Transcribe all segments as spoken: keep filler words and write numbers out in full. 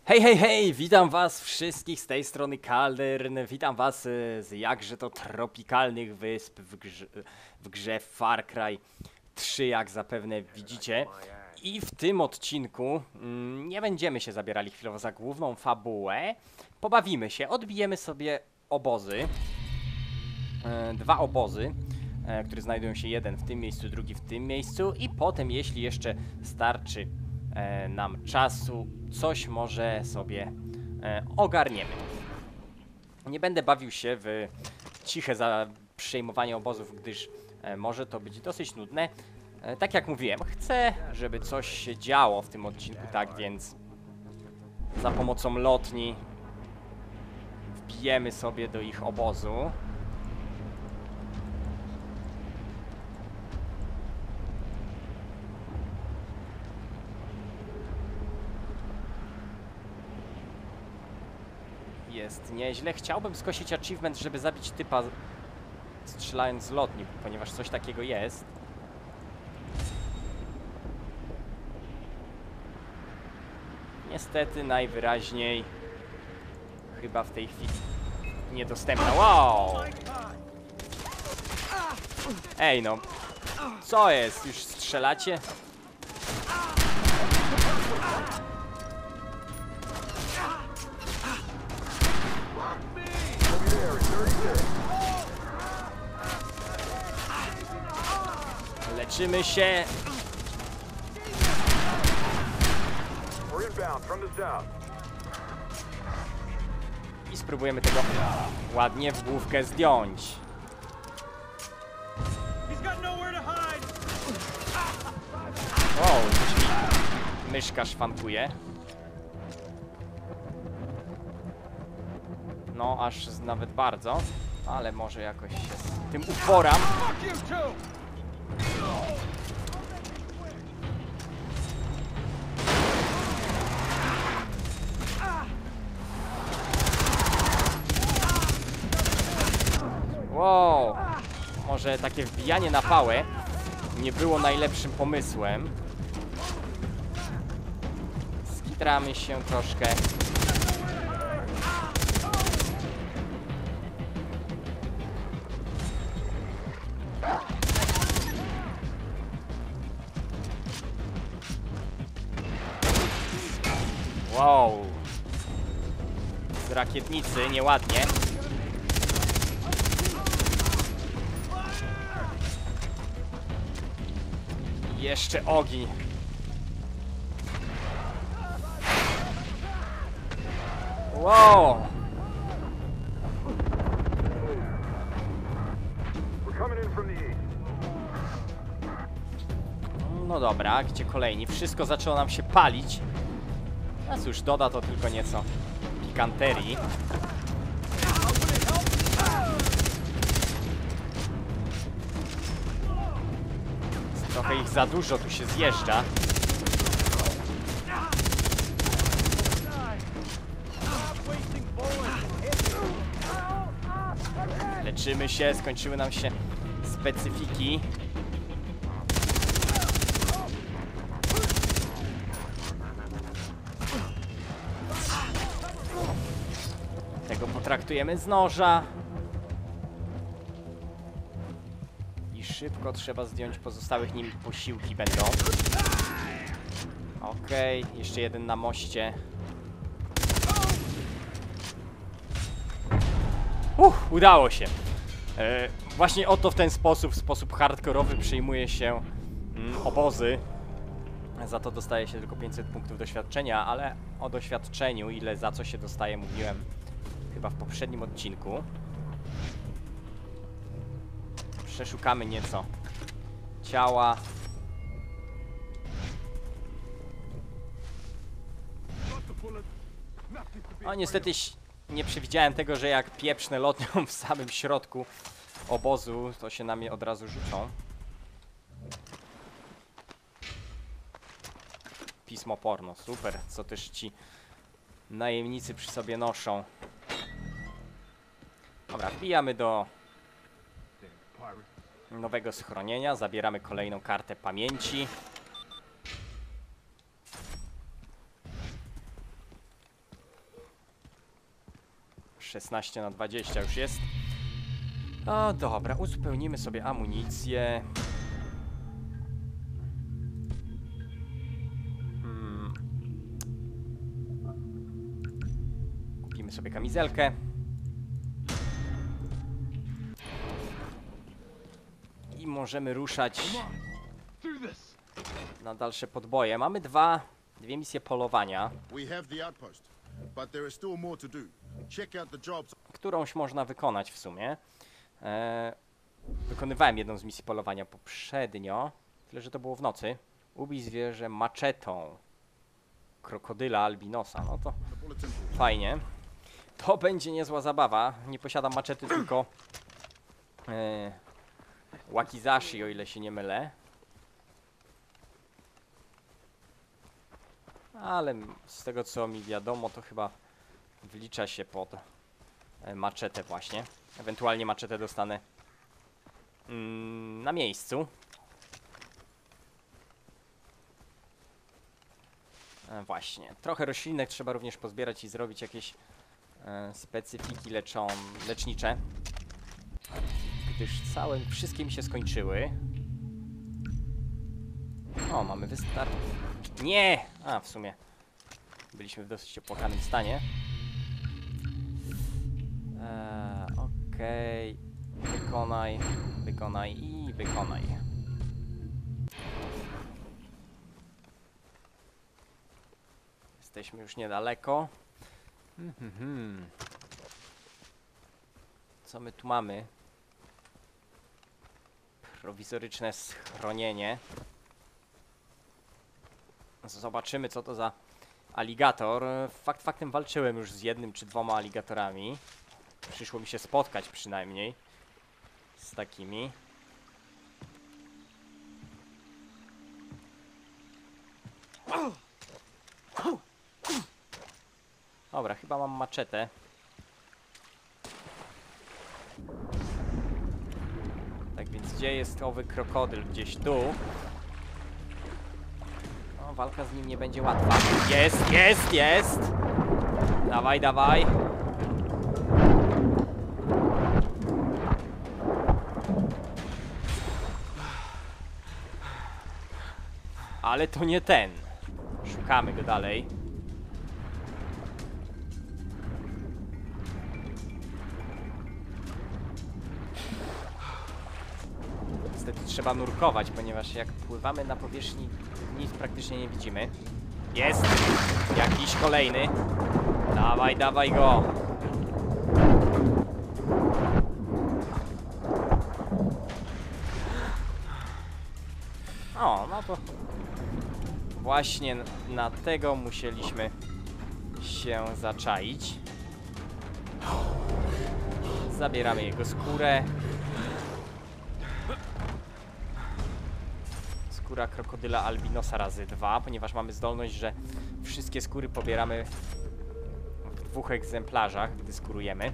Hej, hej, hej! Witam was wszystkich z tej strony Kaldern. Witam was y, z jakże to tropikalnych wysp w grze, w grze Far Cry trzy, jak zapewne widzicie. I w tym odcinku mm, nie będziemy się zabierali chwilowo za główną fabułę. Pobawimy się, odbijemy sobie obozy. E, dwa obozy, e, które znajdują się jeden w tym miejscu, drugi w tym miejscu. I potem, jeśli jeszcze starczy e, nam czasu, coś może sobie e, ogarniemy. Nie będę bawił się w ciche za przejmowanie obozów, gdyż e, może to być dosyć nudne. E, tak jak mówiłem, chcę, żeby coś się działo w tym odcinku, tak więc za pomocą lotni wbijemy sobie do ich obozu. Jest nieźle. Chciałbym skosić achievement, żeby zabić typa strzelając z lotni, ponieważ coś takiego jest. Niestety najwyraźniej chyba w tej chwili niedostępna. Wow! Ej no, co jest? Już strzelacie? Leczymy się. I spróbujemy tego ładnie w główkę zdjąć. Wow, myszka szwankuje. No, aż nawet bardzo. Ale może jakoś się z tym uporam. Wow, może takie wbijanie na pałę nie było najlepszym pomysłem. Skitramy się troszkę. Wow, z rakietnicy nieładnie. Jeszcze ogień. Wow. No dobra, gdzie kolejni? Wszystko zaczęło nam się palić. A cóż, doda to tylko nieco pikanterii. Trochę ich za dużo tu się zjeżdża. Leczymy się, skończyły nam się specyfiki. Tego potraktujemy z noża. Szybko trzeba zdjąć pozostałych, nim posiłki będą. Okej, okay, jeszcze jeden na moście. Uff, udało się. E, właśnie oto w ten sposób, w sposób hardkorowy przyjmuje się mm, obozy. Za to dostaje się tylko pięćset punktów doświadczenia, ale o doświadczeniu, ile za co się dostaje, mówiłem chyba w poprzednim odcinku. Przeszukamy nieco ciała. O, niestety nie przewidziałem tego, że jak pieprznę lotnią w samym środku obozu, to się na mnie od razu rzucą. Pismo porno, super, co też ci najemnicy przy sobie noszą. Dobra, wbijamy do nowego schronienia, zabieramy kolejną kartę pamięci. szesnaście na dwadzieścia już jest. O, dobra, uzupełnimy sobie amunicję. Hmm. Kupimy sobie kamizelkę. I możemy ruszać na dalsze podboje. Mamy dwa, dwie misje polowania, którąś można wykonać w sumie. Eee, wykonywałem jedną z misji polowania poprzednio, tyle że to było w nocy. Ubij zwierzę maczetą krokodyla albinosa. No to fajnie. To będzie niezła zabawa. Nie posiadam maczety, tylko eee, wakizashi, o ile się nie mylę. Ale z tego co mi wiadomo, to chyba wlicza się pod e, maczetę właśnie. Ewentualnie maczetę dostanę mm, na miejscu. E, właśnie. Trochę roślinek trzeba również pozbierać i zrobić jakieś e, specyfiki leczą, lecznicze. Gdyż całe, wszystkie mi się skończyły. O, mamy wystarczy. Nie! A, w sumie byliśmy w dosyć opłakanym stanie. Eee, Okej. Okay. Wykonaj, wykonaj i wykonaj. Jesteśmy już niedaleko. Hmm, hmm, hmm. Co my tu mamy? Prowizoryczne schronienie. Zobaczymy, co to za aligator. Fakt faktem walczyłem już z jednym czy dwoma aligatorami. Przyszło mi się spotkać przynajmniej z takimi. Dobra, chyba mam maczetę. Tak więc gdzie jest owy krokodyl? Gdzieś tu. No, walka z nim nie będzie łatwa. Jest, jest, jest! Dawaj, dawaj. Ale to nie ten. Szukamy go dalej. Niestety trzeba nurkować, ponieważ jak pływamy na powierzchni, nic praktycznie nie widzimy. Jest! Jakiś kolejny. Dawaj, dawaj go. O, no to właśnie na tego musieliśmy się zaczaić. Zabieramy jego skórę. Skóra krokodyla albinosa razy dwa, ponieważ mamy zdolność, że wszystkie skóry pobieramy w dwóch egzemplarzach, gdy skórujemy.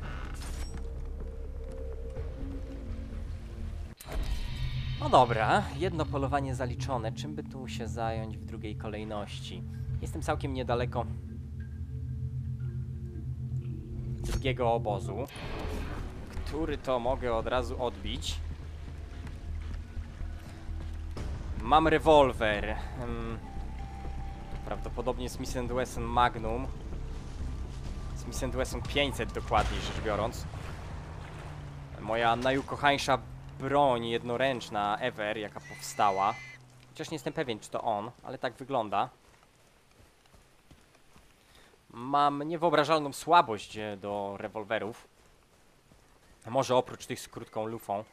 No dobra, jedno polowanie zaliczone. Czym by tu się zająć w drugiej kolejności? Jestem całkiem niedaleko drugiego obozu, który to mogę od razu odbić. Mam rewolwer. Hmm. Prawdopodobnie Smith and Wesson Magnum. Smith and Wesson pięćset dokładniej rzecz biorąc. Moja najukochańsza broń jednoręczna ever, jaka powstała. Chociaż nie jestem pewien, czy to on, ale tak wygląda. Mam niewyobrażalną słabość do rewolwerów. Może oprócz tych z krótką lufą.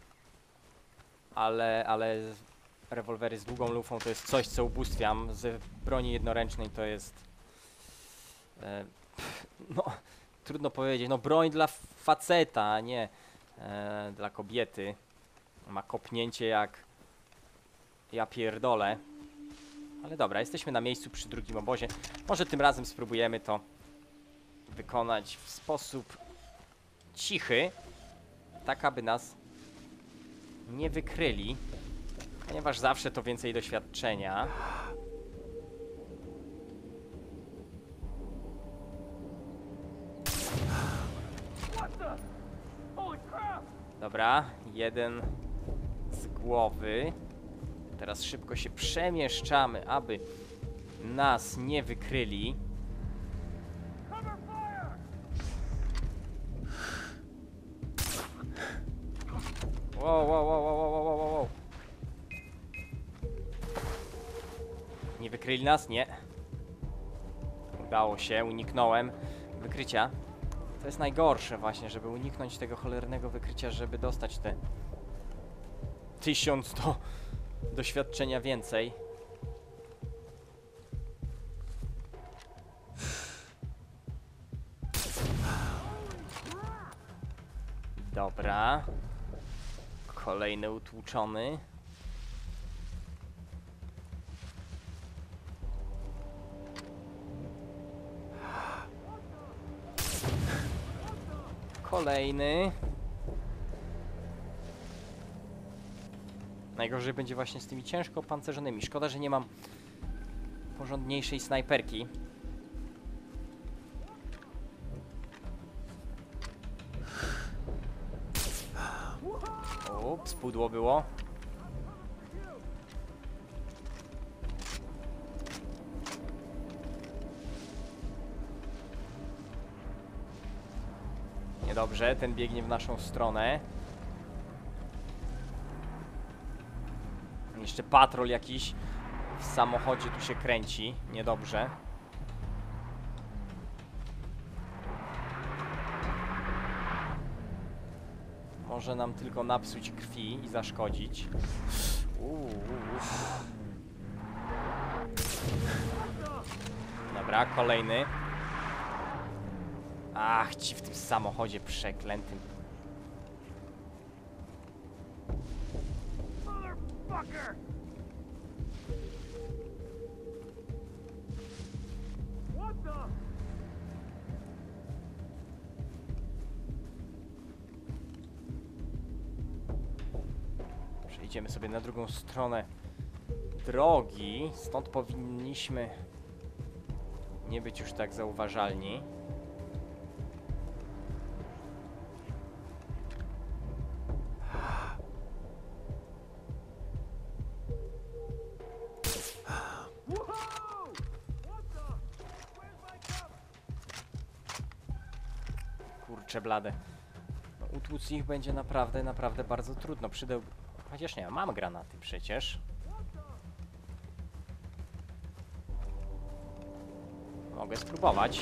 Ale, ale rewolwery z długą lufą to jest coś, co ubóstwiam. Z broni jednoręcznej to jest... E, pff, no, trudno powiedzieć. No, broń dla faceta, a nie e, dla kobiety. Ma kopnięcie jak... ja pierdolę. Ale dobra, jesteśmy na miejscu przy drugim obozie. Może tym razem spróbujemy to wykonać w sposób cichy, tak aby nas nie wykryli, ponieważ zawsze to więcej doświadczenia. Dobra, jeden z głowy. Teraz szybko się przemieszczamy, aby nas nie wykryli. Wow, wow, wow, wow, wow, wow, wow. Nie wykryli nas? Nie. Udało się, uniknąłem wykrycia. To jest najgorsze właśnie, żeby uniknąć tego cholernego wykrycia, żeby dostać te tysiąc do doświadczenia więcej. Dobra. Kolejny utłuczony. Kolejny. Najgorzej będzie właśnie z tymi ciężko opancerzonymi. Szkoda, że nie mam porządniejszej snajperki. Ups, pudło było. Niedobrze, ten biegnie w naszą stronę. Jeszcze patrol jakiś w samochodzie tu się kręci. Niedobrze. Może nam tylko napsuć krwi i zaszkodzić. Uuu. Dobra, kolejny. Ach, ci w tym samochodzie przeklętym. Przejdziemy sobie na drugą stronę drogi. Stąd powinniśmy nie być już tak zauważalni. Kurczę blade. No, utłuc ich będzie naprawdę, naprawdę bardzo trudno. Przydał... Chociaż nie, mam granaty przecież. Mogę spróbować.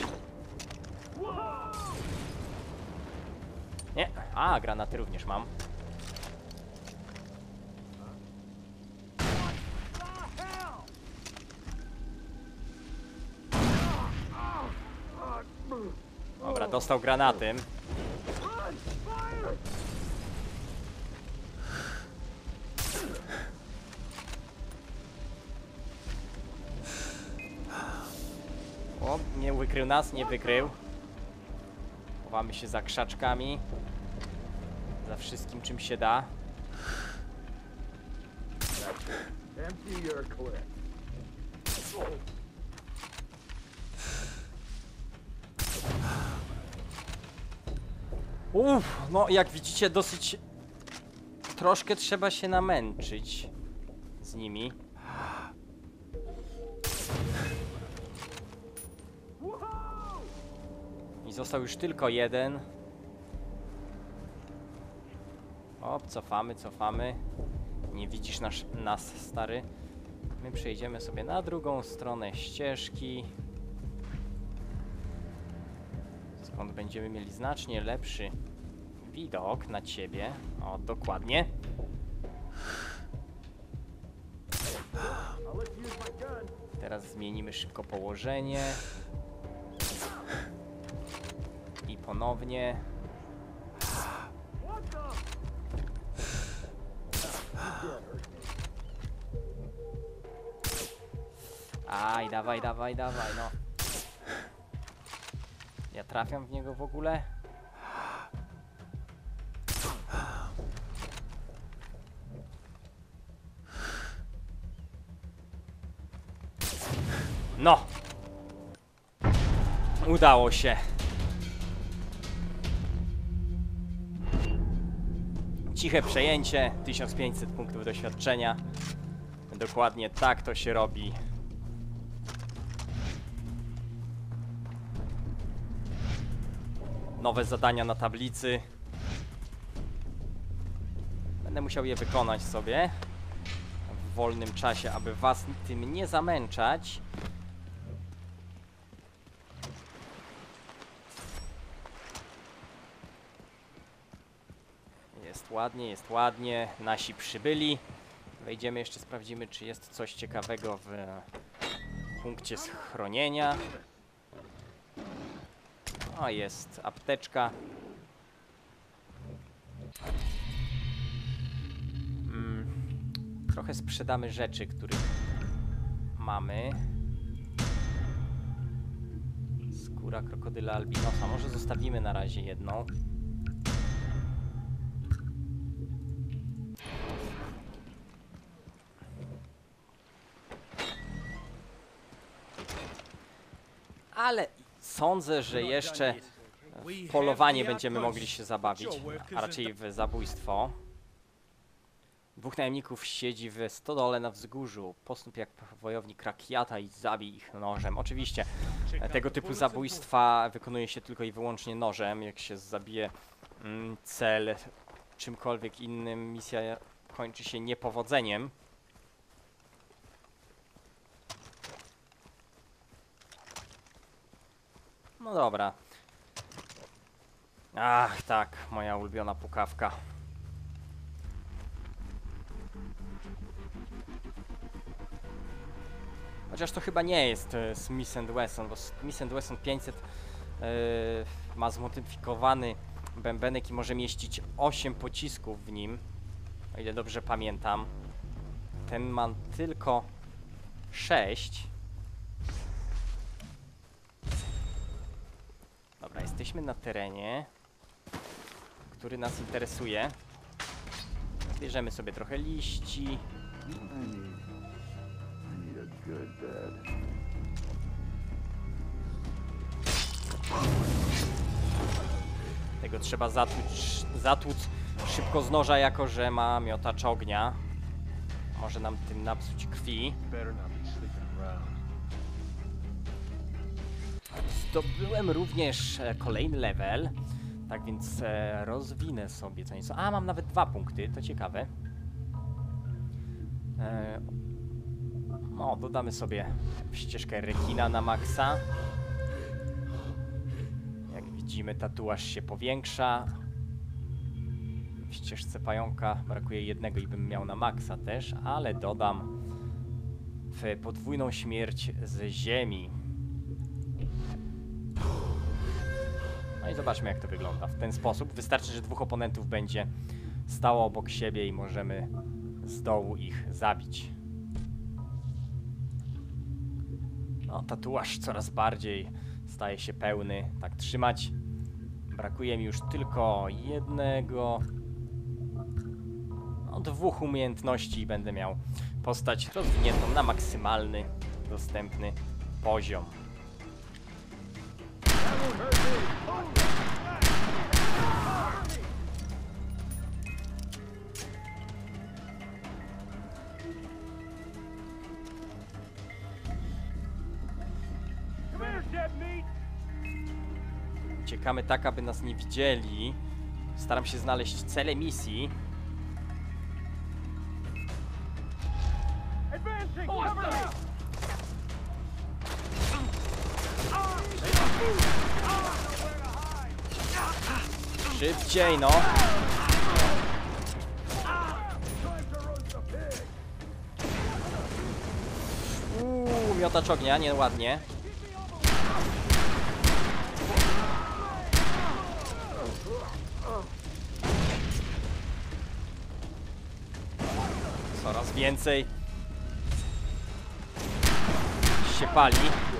Nie. A, granaty również mam. Dobra, dostał granatem. O, nie wykrył nas, nie wykrył. Chowamy się za krzaczkami. Za wszystkim, czym się da. Uff, no jak widzicie, dosyć troszkę trzeba się namęczyć z nimi. I został już tylko jeden. O, cofamy, cofamy. Nie widzisz nas, nas, stary. My przejdziemy sobie na drugą stronę ścieżki. Skąd będziemy mieli znacznie lepszy widok na ciebie. O, dokładnie. Teraz zmienimy szybko położenie. I ponownie. Aj, dawaj, dawaj, dawaj, no. Ja trafiam w niego w ogóle? No! Udało się. ciche przejęcie, tysiąc pięćset punktów doświadczenia. Dokładnie tak to się robi. Nowe zadania na tablicy. Będę musiał je wykonać sobie w wolnym czasie, aby was tym nie zamęczać. Jest ładnie, jest ładnie. Nasi przybyli. Wejdziemy jeszcze, sprawdzimy, czy jest coś ciekawego w punkcie schronienia. O, jest apteczka. Mm, trochę sprzedamy rzeczy, których mamy. Skóra krokodyla albinosa. Może zostawimy na razie jedną. Ale sądzę, że jeszcze w polowanie będziemy mogli się zabawić, a raczej w zabójstwo. Dwóch najemników siedzi w stodole na wzgórzu. Postąp jak wojownik Rakiata i zabij ich nożem. Oczywiście tego typu zabójstwa wykonuje się tylko i wyłącznie nożem. Jak się zabije mm, cel czymkolwiek innym, misja kończy się niepowodzeniem. No dobra. Ach, tak, moja ulubiona pukawka. Chociaż to chyba nie jest e, Smith and Wesson, bo Smith and Wesson pięćset e, ma zmodyfikowany bębenek i może mieścić osiem pocisków w nim, o ile dobrze pamiętam. Ten ma tylko sześć. Dobra, jesteśmy na terenie, który nas interesuje. Bierzemy sobie trochę liści. Tego trzeba zatłuc, zatłuc szybko z noża, jako że ma miotacz ognia. Może nam tym napsuć krwi. Zdobyłem również e, kolejny level, tak więc e, rozwinę sobie co nieco. A, mam nawet dwa punkty, to ciekawe. E, no, dodamy sobie ścieżkę rekina na maksa. Jak widzimy, tatuaż się powiększa. W ścieżce pająka brakuje jednego i bym miał na maksa też, ale dodam w podwójną śmierć z ziemi. No i zobaczmy, jak to wygląda. W ten sposób wystarczy, że dwóch oponentów będzie stało obok siebie i możemy z dołu ich zabić. No, tatuaż coraz bardziej staje się pełny. Tak trzymać. Brakuje mi już tylko jednego. No, dwóch umiejętności i będę miał postać rozwiniętą na maksymalny dostępny poziom. Uciekamy tak, aby nas nie widzieli. Staram się znaleźć cele misji. Szybciej, no. Uuu, miotacz ognia, nieładnie. Coraz więcej się pali.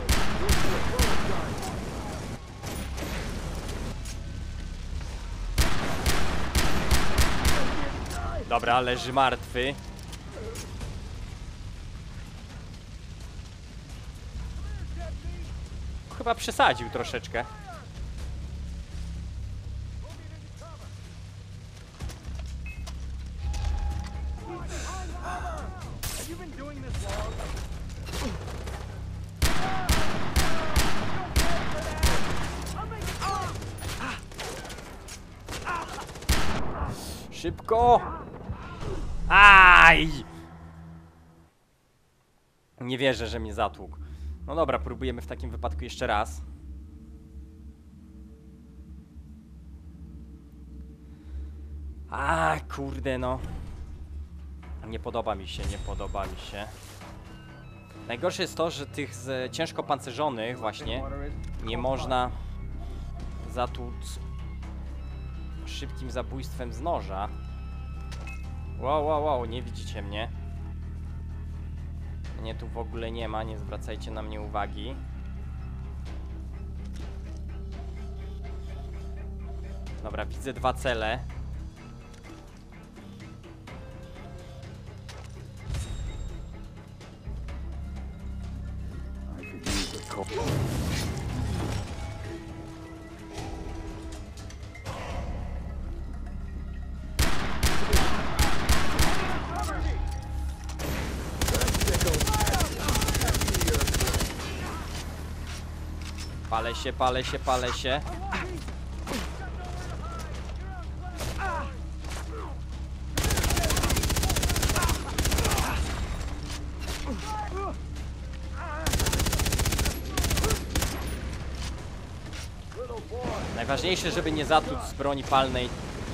Dobra, leży martwy. Chyba przesadził troszeczkę. Szybko! Aj! Nie wierzę, że mnie zatłukł. No dobra, próbujemy w takim wypadku jeszcze raz. A, kurde no. Nie podoba mi się, nie podoba mi się. Najgorsze jest to, że tych z ciężko pancerzonych właśnie nie można zatłuc szybkim zabójstwem z noża. Wow, wow, wow, nie widzicie mnie. Mnie tu w ogóle nie ma, nie zwracajcie na mnie uwagi. Dobra, widzę dwa cele. Palę się, palę się, palę się. Najważniejsze, żeby nie zatłuc z broni palnej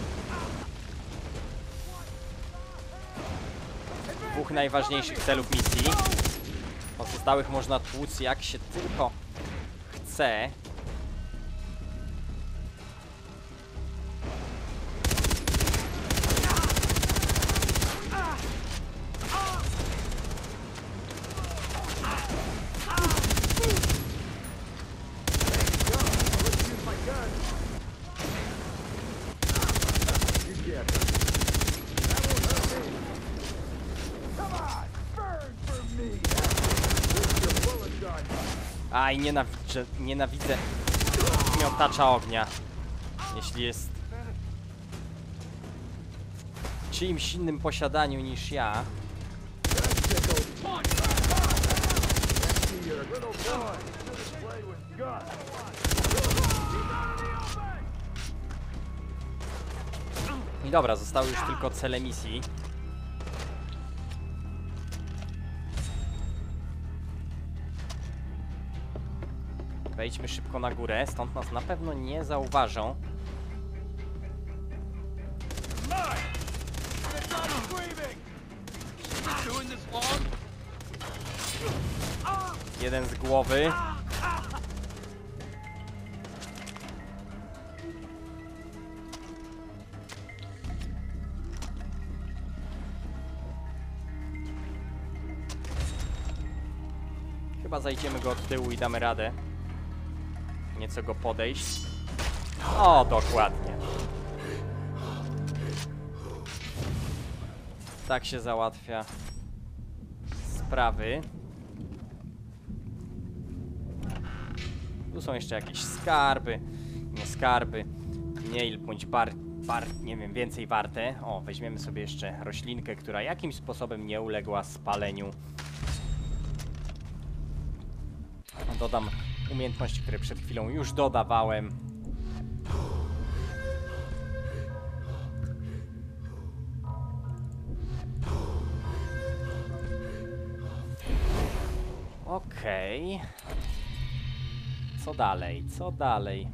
dwóch najważniejszych celów misji. Pozostałych można tłuc jak się tylko chce. Aj, nienawidzę, nienawidzę miotacza ognia. Jeśli jest w czyimś innym posiadaniu niż ja. I dobra, zostały już tylko cele misji. Wejdźmy szybko na górę, stąd nas na pewno nie zauważą. Jeden z głowy. Chyba zajdziemy go od tyłu i damy radę nieco go podejść. O, dokładnie. Tak się załatwia sprawy. Tu są jeszcze jakieś skarby, nie skarby, mniej bądź bar, bar, nie wiem, więcej warte. O, weźmiemy sobie jeszcze roślinkę, która jakimś sposobem nie uległa spaleniu. Dodam umiejętności, które przed chwilą już dodawałem. Okej. Okay. Co dalej? Co dalej?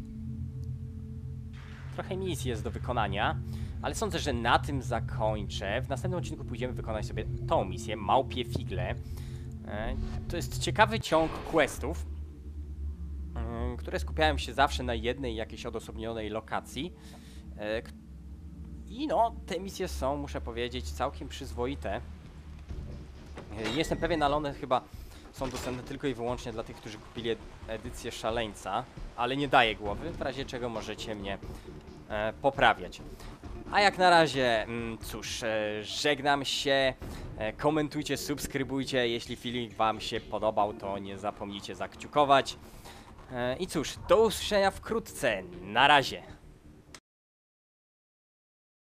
Trochę misji jest do wykonania, ale sądzę, że na tym zakończę. W następnym odcinku pójdziemy wykonać sobie tą misję, Małpie Figle. To jest ciekawy ciąg questów, które skupiają się zawsze na jednej jakiejś odosobnionej lokacji. I no, te misje są, muszę powiedzieć, całkiem przyzwoite. Nie jestem pewien, ale one chyba są dostępne tylko i wyłącznie dla tych, którzy kupili edycję Szaleńca, ale nie daję głowy, w razie czego możecie mnie e, poprawiać. A jak na razie, mm, cóż, e, żegnam się, e, komentujcie, subskrybujcie, jeśli filmik wam się podobał, to nie zapomnijcie zakciukować. E, I cóż, do usłyszenia wkrótce, na razie.